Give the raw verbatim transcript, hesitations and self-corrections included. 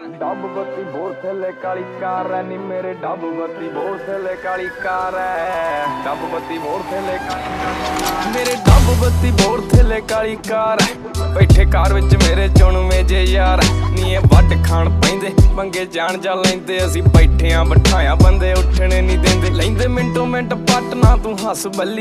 dub बत्ती बोर थले काली कार है नी मेरे डब बत्ती बोर थले काली कार है डब बत्ती बोर थले काली कार मेरे डब बत्ती बोर थले काली कार है बैठे कार विच मेरे चुणवे जे यार नी ए वड खाण पैंदे पंगे जान जा लैंदे असी बैठे आ बिठाया बंदे उठने नहीं देंदे लैंदे मिंटो मिंट पट ना तू हस बल्ली